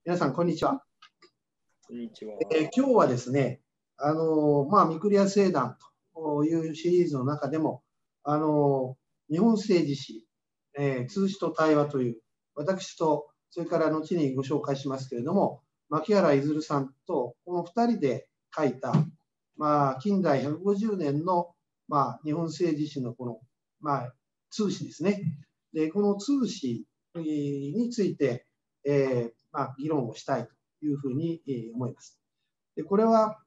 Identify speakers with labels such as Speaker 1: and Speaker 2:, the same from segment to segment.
Speaker 1: 皆さん、こんにちは。
Speaker 2: こんにちは。
Speaker 1: 今日はですね、御厨聖団というシリーズの中でも、日本政治史、通史と対話という、私と、それから後にご紹介しますけれども、牧原いずるさんと、この2人で書いた、近代150年の、日本政治史のこの、通史ですね。で、この通史について、議論をしたいというふうに思います。でこれは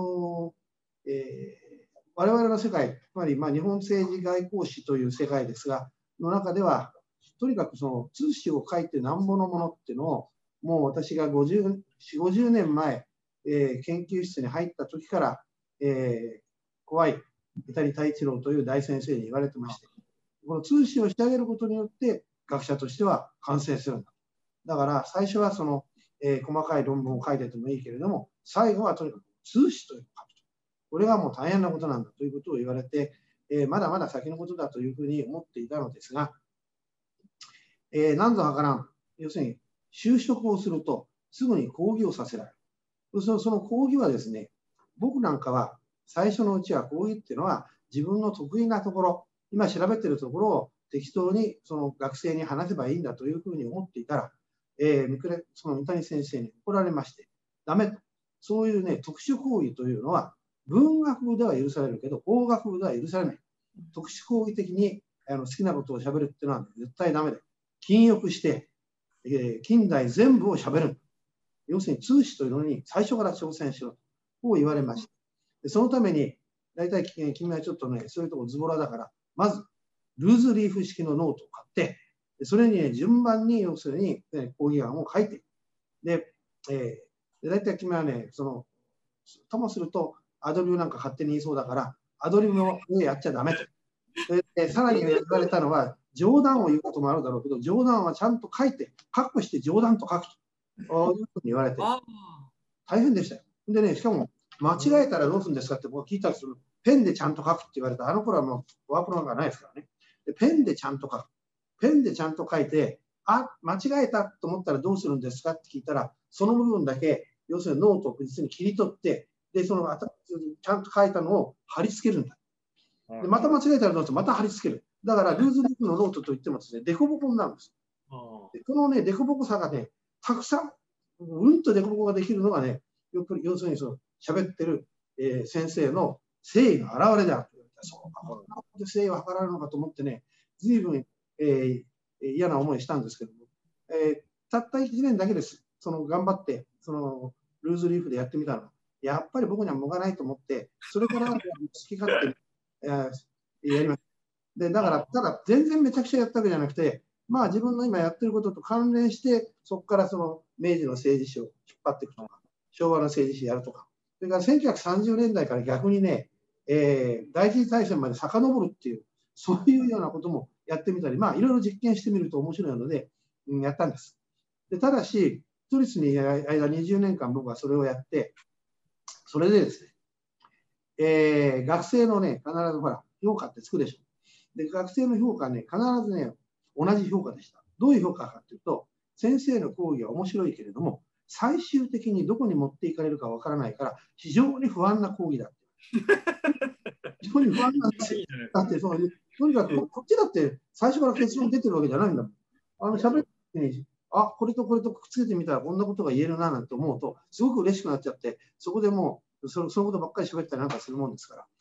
Speaker 1: 我々の世界、つまり日本政治外交史という世界ですが、の中では、とにかくその通史を書いてなんぼのものっていうのを、もう私が40、50年前、研究室に入った時から、怖い三谷太一郎という大先生に言われてまして、この通史をしてあげることによって、学者としては完成するんだ。だから最初はその、細かい論文を書いててもいいけれども、最後はとにかく通史というのを書くと。これはもう大変なことなんだということを言われて、まだまだ先のことだというふうに思っていたのですが、なんぞはからん、要するに就職をするとすぐに講義をさせられる。その講義はですね、僕なんかは最初のうちは講義っていうのは自分の得意なところ、今調べてるところを適当にその学生に話せばいいんだというふうに思っていたら、その三谷先生に怒られまして、ダメと。そういうね、特殊講義というのは、文学部では許されるけど、法学部では許されない。特殊講義的に好きなことをしゃべるっていうのは絶対ダメで、禁欲して、近代全部をしゃべる。要するに通史というのに最初から挑戦しろと、こう言われました。でそのために、大体君はちょっとね、そういうとこズボラだから、まず、ルーズリーフ式のノートを買って、それに、ね、順番に要するに、講義案を書いていく。で、大体君はね、ともすると、アドリブなんか勝手に言いそうだから、アドリブの上やっちゃダメと。でさらに言われたのは、冗談を言うこともあるだろうけど、冗談はちゃんと書いて、カッコして冗談と書くというふうに言われて、大変でしたよ。でね、しかも、間違えたらどうするんですかって僕聞いたりする。ペンでちゃんと書くって言われた。あの頃はもうワープロなんかないですからね。でペンでちゃんと書く。ペンでちゃんと書いて、間違えたと思ったらどうするんですかって聞いたら、その部分だけ、要するにノートを実に切り取って、で、ちゃんと書いたのを貼り付けるんだ。でまた間違えたらどうするまた貼り付ける。だから、ルーズリーフのノートといってもですね、デコボコになるんです。でこのね、デコボコさがね、たくさん、うんとデコボコができるのがね、要するに喋ってる、先生の誠意の表れであると言われた。そうか、こんなことで誠意を図られるのかと思ってね、ずいぶん、嫌な思いしたんですけども、たった1年だけです。頑張って、ルーズリーフでやってみたの。やっぱり僕には向かないと思って、それから好き勝手に、やりました。で、だから、ただ全然めちゃくちゃやったわけじゃなくて、自分の今やってることと関連して、そこから明治の政治史を引っ張っていくとか、昭和の政治史やるとか、それから1930年代から逆にね、第一次大戦まで遡るっていう、そういうようなこともやってみたり、いろいろ実験してみると面白いので、やったんです。でただし、都立にいる間20年間僕はそれをやって、それでですね、学生のね、必ずほら、評価ってつくでしょ。で、学生の評価はね、必ずね、同じ評価でした。どういう評価かというと、先生の講義は面白いけれども、最終的にどこに持っていかれるかわからないから、非常に不安な講義だ。非常に不安なんですよ。だってとにかくこっちだって最初から結論出てるわけじゃないんだもん。喋ってに、これとこれとくっつけてみたらこんなことが言えるななんて思うと、すごく嬉しくなっちゃって、そこでもう、そのことばっかり喋ったりなんかするもんですから、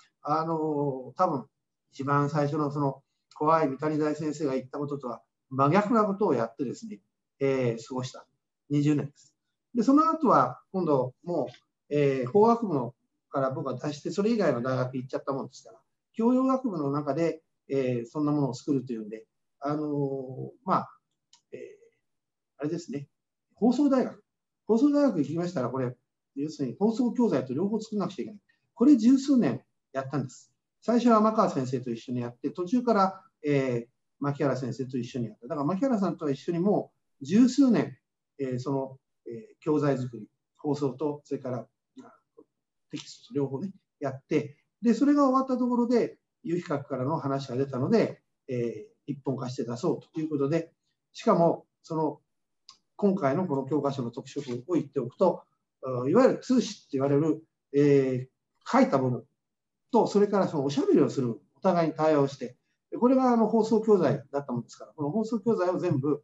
Speaker 1: 多分、一番最初の怖い三谷大先生が言ったこととは真逆なことをやってですね、過ごした20年です。で、その後は今度もう、法学部のから僕は出して、それ以外の大学行っちゃったもんですから、教養学部の中で、そんなものを作るというんで、あれですね、放送大学行きましたら、これ、要するに放送教材と両方作らなくちゃいけない。これ十数年やったんです。最初は天川先生と一緒にやって、途中から、牧原先生と一緒にやった。だから牧原さんとは一緒にもう十数年、教材作り、放送と、それからテキストと両方ね、やって、で、それが終わったところで、有比較からの話が出たので、一本化して出そうということで、しかも、 今回のこの教科書の特色を言っておくと、いわゆる通詞って言われる、書いた部分と、それからそのおしゃべりをする、お互いに対話をして、これが放送教材だったものですから、この放送教材を全部、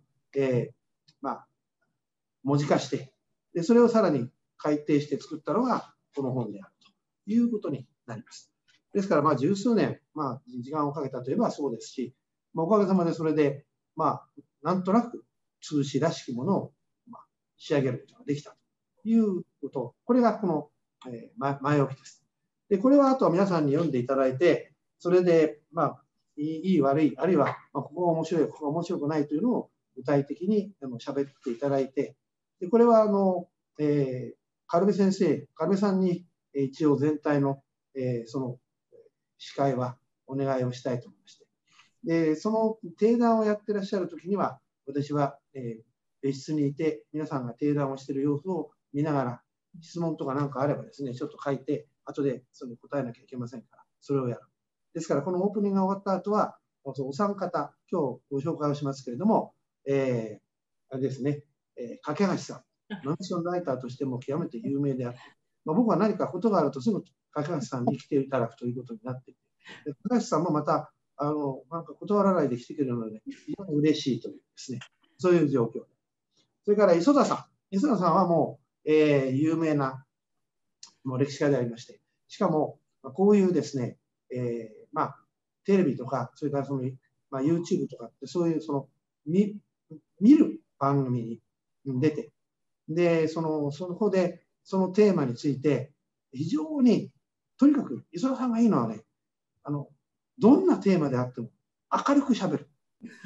Speaker 1: 文字化して、でそれをさらに改訂して作ったのがこの本であるということになります。ですから、十数年、時間をかけたといえばそうですし、おかげさまでそれで、なんとなく通詞らしきものを、仕上げることができたということ、これがこの、前置きです。で、これはあとは皆さんに読んでいただいて、それで、いい悪い、あるいは、ここが面白い、ここが面白くないというのを具体的に喋っていただいて、でこれは軽部先生、軽部さんに一応全体の、その司会はお願いをしたいと思いまして、でその定談をやってらっしゃるときには、私は、別室にいて、皆さんが定談をしている様子を見ながら、質問とか何かあればですね、ちょっと書いて、後でそれに答えなきゃいけませんから、それをやる。ですから、このオープニングが終わった後は、お三方、今日ご紹介をしますけれども、あれですね、架橋さん、ノンフィクションライターとしても極めて有名であって、僕は何かことがあるとすぐ架橋さんに来ていただくということになっていて、架橋さんもまた、なんか断らないで来てくれるので、非常に嬉しいというですね、そういう状況。それから磯田さん。磯田さんはもう、有名なもう歴史家でありまして、しかも、こういうですね、テレビとか、それからその、YouTube とかって、そういうその見る番組に出て、で、そこで、そのテーマについて、非常に、とにかく、磯田さんがいいのはね、どんなテーマであっても明るくしゃべる。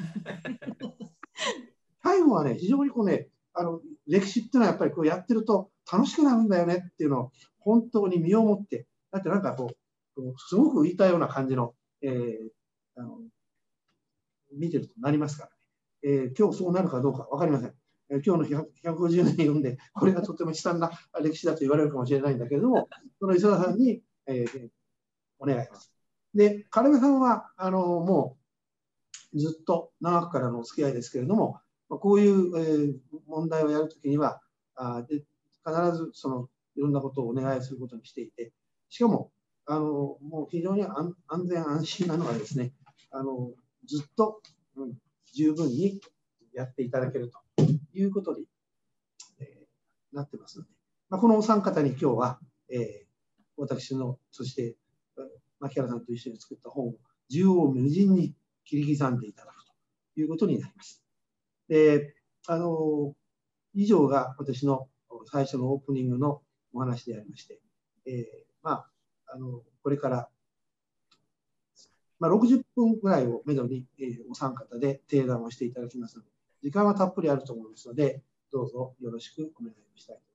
Speaker 1: 最後はね、非常にこうね、歴史っていうのはやっぱりこうやってると楽しくなるんだよねっていうのを本当に身をもって、だってなんかこう、すごく浮いたような感じの、見てるとなりますからね。今日そうなるかどうか分かりません。今日の150年読んで、これがとても悲惨な歴史だと言われるかもしれないんだけれども、その磯田さんに、お願いします。で、軽部さんは、もうずっと長くからのお付き合いですけれども、こういう、問題をやるときには、必ずそのいろんなことをお願いすることにしていて、しかも、もう非常に安全安心なのはですね、ずっと、十分にやっていただけるということに、なってますので、このお三方に今日は、私の、そして牧原さんと一緒に作った本を縦横無尽に切り刻んでいただくということになります。以上が私の最初のオープニングのお話でありまして、これから60分ぐらいをめどに、お三方で定談をしていただきますので、時間はたっぷりあると思いますので、どうぞよろしくお願いしたいと